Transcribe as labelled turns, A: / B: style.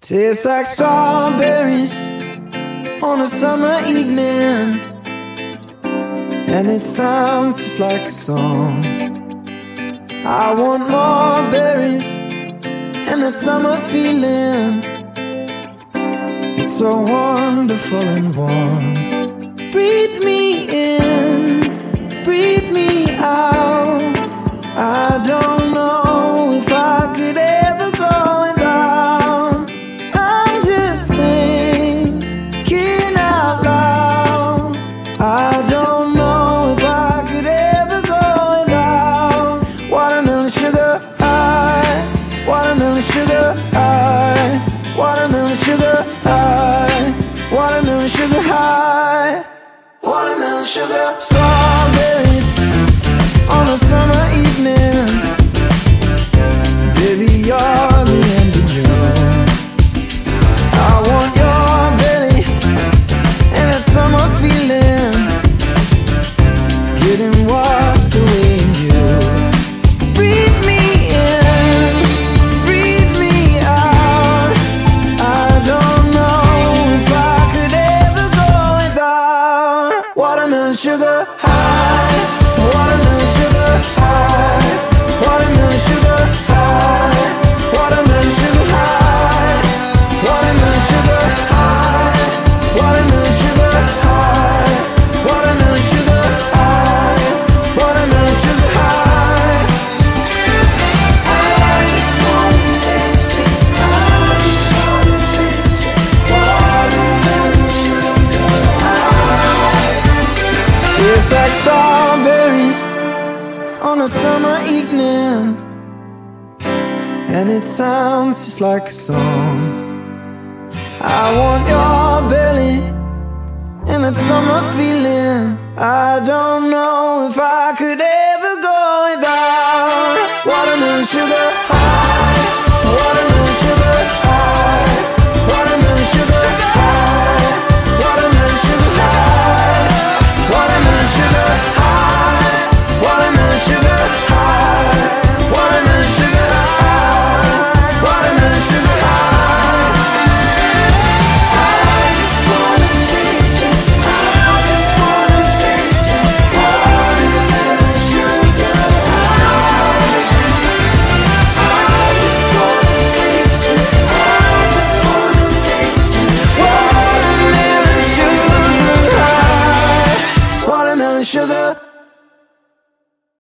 A: Tastes like strawberries on a summer evening, and it sounds just like a song. I want more berries and that summer feeling. It's so wonderful and warm. Breathe me in, breathe me out. I don't know if I could ever go without. I'm just thinking out loud. I don't know if I could ever go without watermelon sugar high, watermelon sugar high, watermelon sugar high, watermelon sugar high, watermelon sugar. Strawberries on a summer evening, baby, you're the end of June. I want your belly and that summer feeling, getting washed away in you. Breathe me in, breathe me out. I don't know if I could ever go without watermelon sugar high, watermelon sugar high, watermelon sugar high, watermelon sugar high, watermelon sugar high, watermelon sugar high, watermelon sugar high, watermelon sugar high. I just wanna taste it, I just wanna taste it, watermelon sugar high. Tastes like strawberries on a summer evening, and it sounds just like a song. I want your belly and that summer feeling. I don't know if I could ever go without watermelon sugar